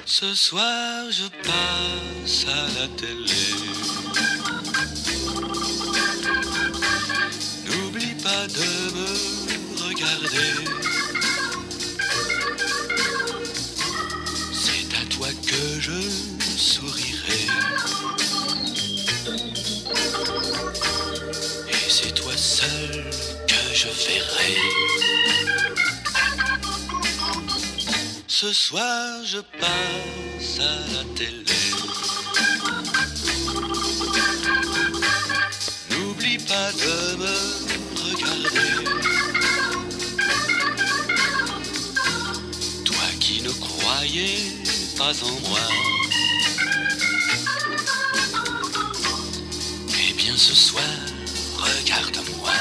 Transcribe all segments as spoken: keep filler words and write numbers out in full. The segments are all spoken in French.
Ce soir je passe à la télé. N'oublie pas de me regarder. C'est à toi que je sourirai. Et c'est toi seul que je verrai. Ce soir je passe à la télé. N'oublie pas de me regarder. Toi qui ne croyais pas en moi. Eh bien ce soir, regarde-moi.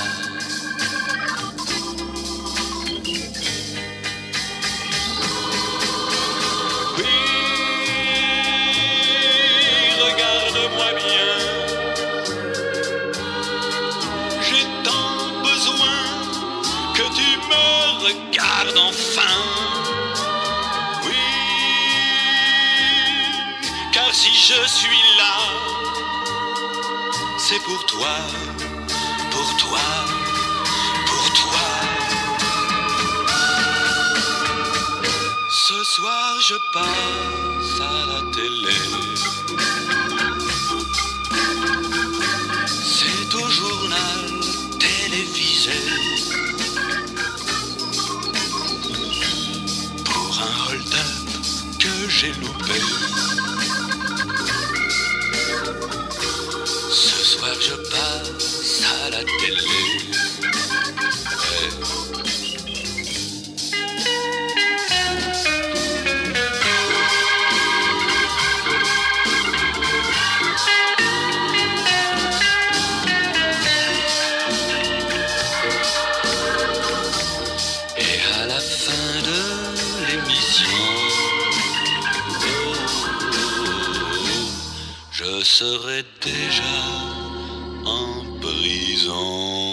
Regarde enfin, oui, car si je suis là, c'est pour toi, pour toi, pour toi. Ce soir je passe à la télé. C'est au journal télévisé. Que j'ai loupé. Ce soir je passe à la télé. Ouais. Et à la fin de l'émission, je serai déjà en prison.